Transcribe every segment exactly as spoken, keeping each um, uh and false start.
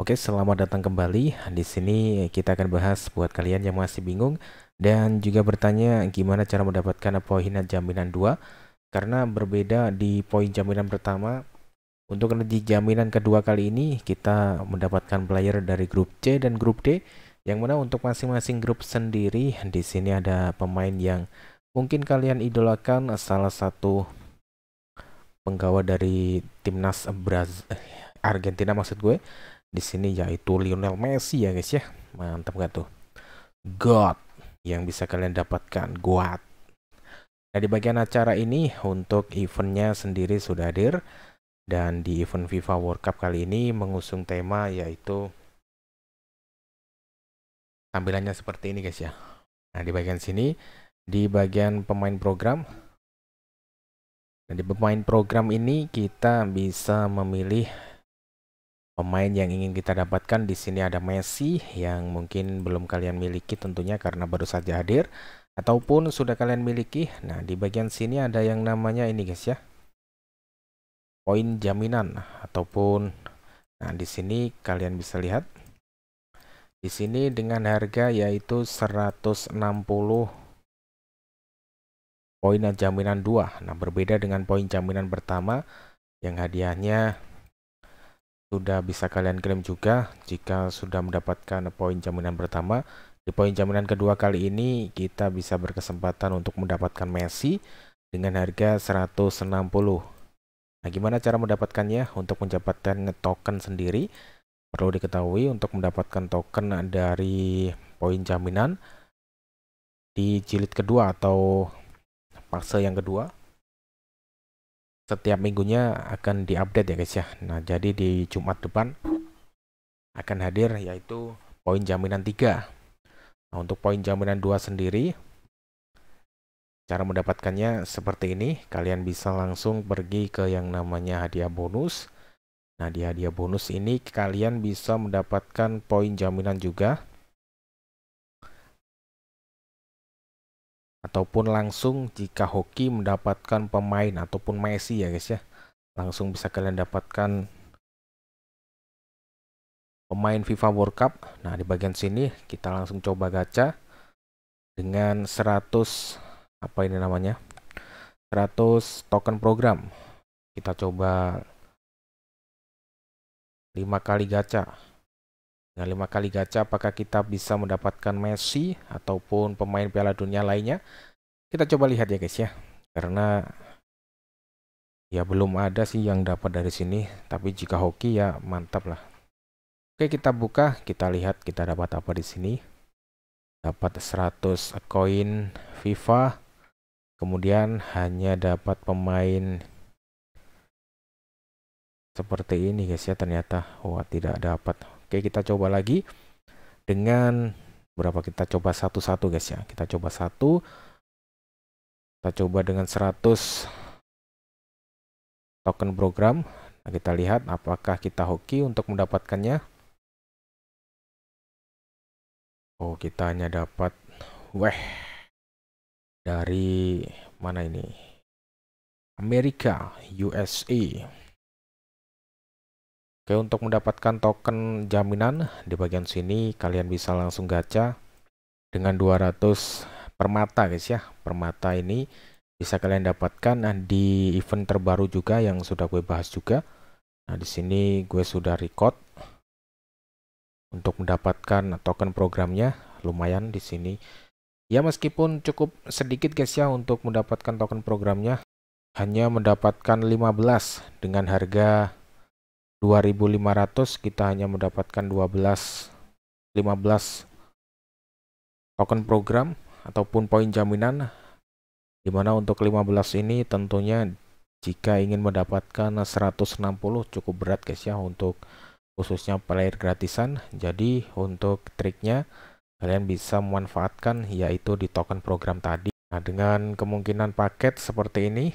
Oke, selamat datang kembali. Di sini kita akan bahas buat kalian yang masih bingung dan juga bertanya gimana cara mendapatkan poin jaminan dua. Karena berbeda di poin jaminan pertama, untuk di jaminan kedua kali ini kita mendapatkan player dari grup C dan grup D, yang mana untuk masing-masing grup sendiri di sini ada pemain yang mungkin kalian idolakan, salah satu penggawa dari timnas Brazil, Argentina maksud gue di sini, yaitu Lionel Messi ya guys ya. Mantap gak tuh? God yang bisa kalian dapatkan, God. Nah, di bagian acara ini untuk eventnya sendiri sudah hadir, dan di event FIFA World Cup kali ini mengusung tema yaitu tampilannya seperti ini guys ya. Nah, di bagian sini di bagian pemain program. Nah, di pemain program ini kita bisa memilih pemain yang ingin kita dapatkan. Di sini ada Messi yang mungkin belum kalian miliki tentunya karena baru saja hadir, ataupun sudah kalian miliki. Nah, di bagian sini ada yang namanya ini guys ya, poin jaminan ataupun, nah di sini kalian bisa lihat di sini dengan harga yaitu seratus enam puluh poin jaminan dua. Nah, berbeda dengan poin jaminan pertama yang hadiahnya sudah bisa kalian klaim juga jika sudah mendapatkan poin jaminan pertama. Di poin jaminan kedua kali ini kita bisa berkesempatan untuk mendapatkan Messi dengan harga seratus enam puluh. Nah, gimana cara mendapatkannya? Untuk mendapatkan token sendiri, perlu diketahui untuk mendapatkan token dari poin jaminan di jilid kedua atau fase yang kedua, setiap minggunya akan diupdate ya guys ya. Nah, jadi di Jumat depan akan hadir yaitu poin jaminan tiga. Nah, untuk poin jaminan dua sendiri, cara mendapatkannya seperti ini. Kalian bisa langsung pergi ke yang namanya hadiah bonus. Nah, di hadiah bonus ini kalian bisa mendapatkan poin jaminan juga, ataupun langsung jika hoki mendapatkan pemain ataupun Messi ya guys ya, langsung bisa kalian dapatkan pemain FIFA World Cup. Nah, di bagian sini kita langsung coba gacha dengan seratus apa ini namanya, seratus token program. Kita coba lima kali gacha. Dengan lima kali gacha, apakah kita bisa mendapatkan Messi ataupun pemain Piala Dunia lainnya? Kita coba lihat ya guys ya, karena ya belum ada sih yang dapat dari sini, tapi jika hoki ya mantap lah. Oke, kita buka, kita lihat kita dapat apa di sini. Dapat seratus koin FIFA, kemudian hanya dapat pemain seperti ini guys ya, ternyata. Wah, tidak dapat. Oke, kita coba lagi dengan berapa, kita coba satu-satu guys ya. Kita coba satu, kita coba dengan seratus token program. Nah, kita lihat apakah kita hoki untuk mendapatkannya. Oh, kita hanya dapat weh dari mana ini, Amerika, U S A. Oke, untuk mendapatkan token jaminan di bagian sini kalian bisa langsung gacha dengan dua ratus permata guys ya. Permata ini bisa kalian dapatkan di event terbaru juga yang sudah gue bahas juga. Nah, di sini gue sudah record untuk mendapatkan token programnya, lumayan di sini. Ya, meskipun cukup sedikit guys ya untuk mendapatkan token programnya, hanya mendapatkan lima belas dengan harga dua ribu lima ratus, kita hanya mendapatkan dua belas lima belas token program ataupun poin jaminan, dimana untuk lima belas ini tentunya jika ingin mendapatkan seratus enam puluh cukup berat guys ya, untuk khususnya player gratisan. Jadi untuk triknya kalian bisa memanfaatkan yaitu di token program tadi. Nah, dengan kemungkinan paket seperti ini,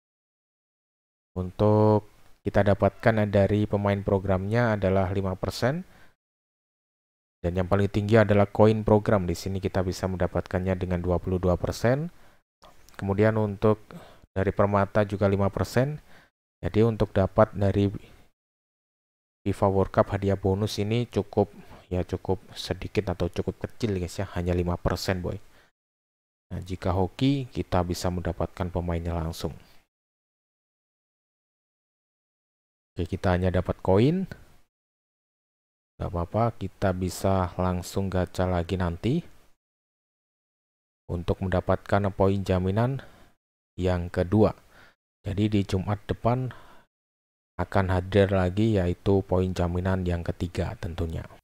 untuk kita dapatkan dari pemain programnya adalah lima persen. Dan yang paling tinggi adalah koin program. Di sini kita bisa mendapatkannya dengan dua puluh dua persen. Kemudian untuk dari permata juga lima persen. Jadi untuk dapat dari FIFA World Cup hadiah bonus ini cukup ya cukup sedikit atau cukup kecil guys ya, hanya lima persen boy. Nah, jika hoki kita bisa mendapatkan pemainnya langsung. Oke, kita hanya dapat koin. Gak apa-apa, kita bisa langsung gacha lagi nanti untuk mendapatkan poin jaminan yang kedua. Jadi di Jumat depan akan hadir lagi, yaitu poin jaminan yang ketiga tentunya.